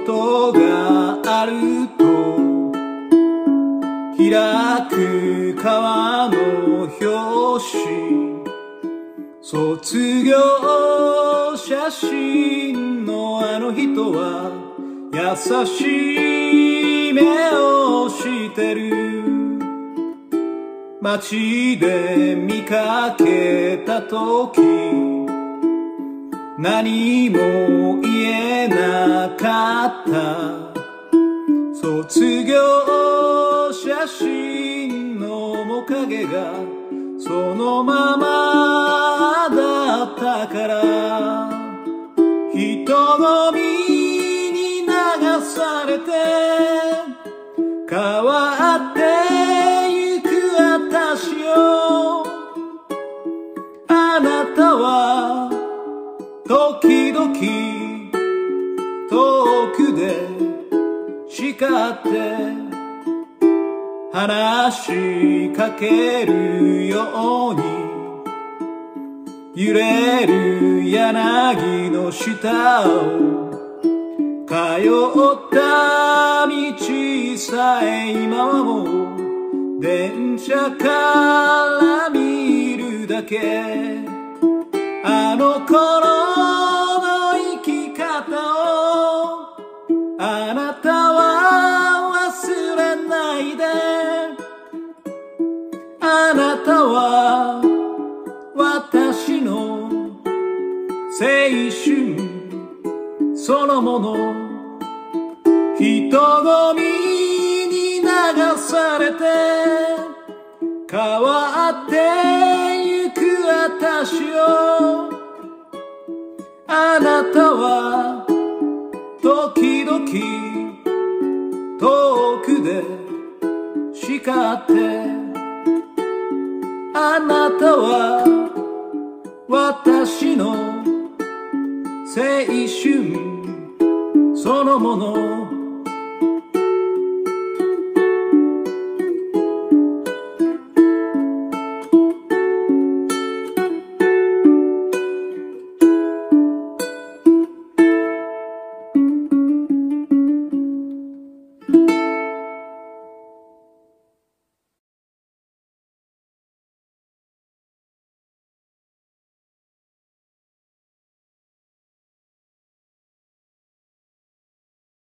ことがあると開く川の表紙、卒業写真のあの人は優しい目をしてる。街で見かけたとき何も言えなかった。卒業写真の面影がそのままだったから、人混みに流されて変わってゆく私よ。あなたは時々遠くで叱って話しかけるように、揺れる柳の下を通った道さえ今はもう電車から見るだけ。あの頃の生き方をあなたは忘れないで。あなたは私の青春そのもの。人混みに流されて変わってゆく私よ。あなたは時々遠くで叱って、あなたは私の青春そのもの。